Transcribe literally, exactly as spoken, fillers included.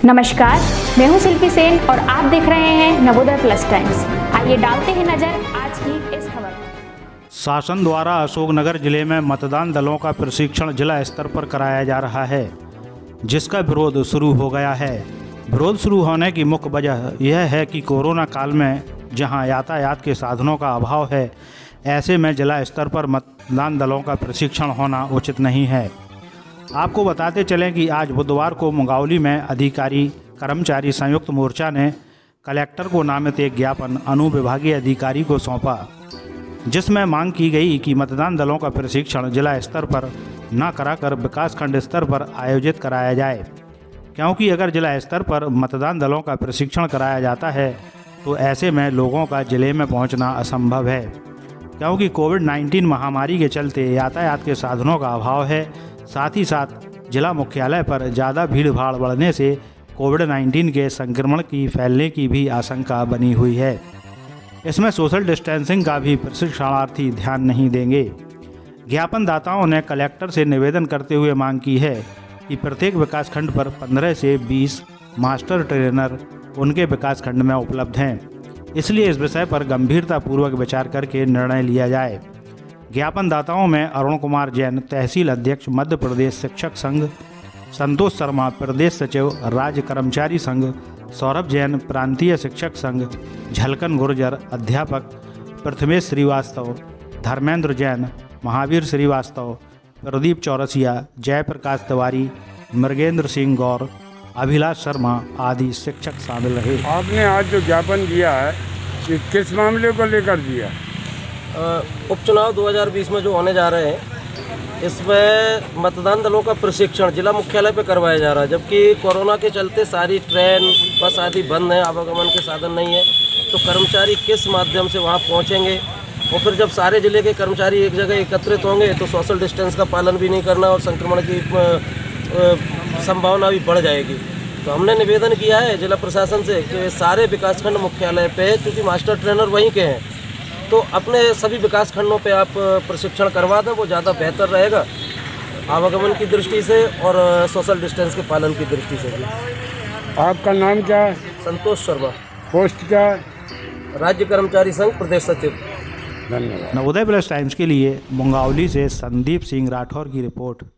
नमस्कार, मैं हूं शिल्पी सेन और आप देख रहे हैं नवोदय प्लस टाइम्स। आइए डालते हैं नजर आज की इस खबर पर। शासन द्वारा अशोकनगर जिले में मतदान दलों का प्रशिक्षण जिला स्तर पर कराया जा रहा है, जिसका विरोध शुरू हो गया है। विरोध शुरू होने की मुख्य वजह यह है कि कोरोना काल में जहां यातायात के साधनों का अभाव है, ऐसे में जिला स्तर पर मतदान दलों का प्रशिक्षण होना उचित नहीं है। आपको बताते चलें कि आज बुधवार को मुंगावली में अधिकारी कर्मचारी संयुक्त मोर्चा ने कलेक्टर को नामित एक ज्ञापन अनुविभागीय अधिकारी को सौंपा, जिसमें मांग की गई कि मतदान दलों का प्रशिक्षण जिला स्तर पर न कराकर विकासखंड स्तर पर आयोजित कराया जाए, क्योंकि अगर जिला स्तर पर मतदान दलों का प्रशिक्षण कराया जाता है तो ऐसे में लोगों का जिले में पहुंचना असंभव है, क्योंकि कोविड नाइन्टीन महामारी के चलते यातायात के साधनों का अभाव है। साथ ही साथ जिला मुख्यालय पर ज़्यादा भीड़ भाड़ बढ़ने से कोविड नाइन्टीन के संक्रमण की फैलने की भी आशंका बनी हुई है। इसमें सोशल डिस्टेंसिंग का भी प्रशिक्षणार्थी ध्यान नहीं देंगे। ज्ञापन दाताओं ने कलेक्टर से निवेदन करते हुए मांग की है कि प्रत्येक विकासखंड पर पंद्रह से बीस मास्टर ट्रेनर उनके विकासखंड में उपलब्ध हैं, इसलिए इस विषय पर गंभीरतापूर्वक विचार करके निर्णय लिया जाए। ज्ञापन दाताओं में अरुण कुमार जैन, तहसील अध्यक्ष मध्य प्रदेश शिक्षक संघ, संतोष शर्मा, प्रदेश सचिव राज्य कर्मचारी संघ, सौरभ जैन, प्रांतीय शिक्षक संघ, झलकन गुर्जर, अध्यापक प्रथमेश श्रीवास्तव, धर्मेंद्र जैन, महावीर श्रीवास्तव, प्रदीप चौरसिया, जयप्रकाश तिवारी, मृगेंद्र सिंह गौर, अभिलाष शर्मा आदि शिक्षक शामिल रहे। आपने आज जो ज्ञापन दिया है कि किस मामले को लेकर दिया? उपचुनाव दो हज़ार बीस में जो होने जा रहे हैं, इसमें मतदान दलों का प्रशिक्षण जिला मुख्यालय पे करवाया जा रहा है, जबकि कोरोना के चलते सारी ट्रेन बस आदि बंद हैं, आवागमन के साधन नहीं है। तो कर्मचारी किस माध्यम से वहाँ पहुँचेंगे? और फिर जब सारे जिले के कर्मचारी एक जगह एकत्रित होंगे तो सोशल डिस्टेंस का पालन भी नहीं करना और संक्रमण की संभावना भी बढ़ जाएगी। तो हमने निवेदन किया है जिला प्रशासन से कि सारे विकासखंड मुख्यालय पे, क्योंकि मास्टर ट्रेनर वहीं के हैं, तो अपने सभी विकास खंडों पे आप प्रशिक्षण करवा दें, वो ज़्यादा बेहतर रहेगा आवागमन की दृष्टि से और सोशल डिस्टेंस के पालन की दृष्टि से भी। आपका नाम क्या है? संतोष शर्मा। पोस्ट क्या है? राज्य कर्मचारी संघ, प्रदेश सचिव। धन्यवाद। नवोदय प्लस टाइम्स के लिए मुंगावली से संदीप सिंह राठौर की रिपोर्ट।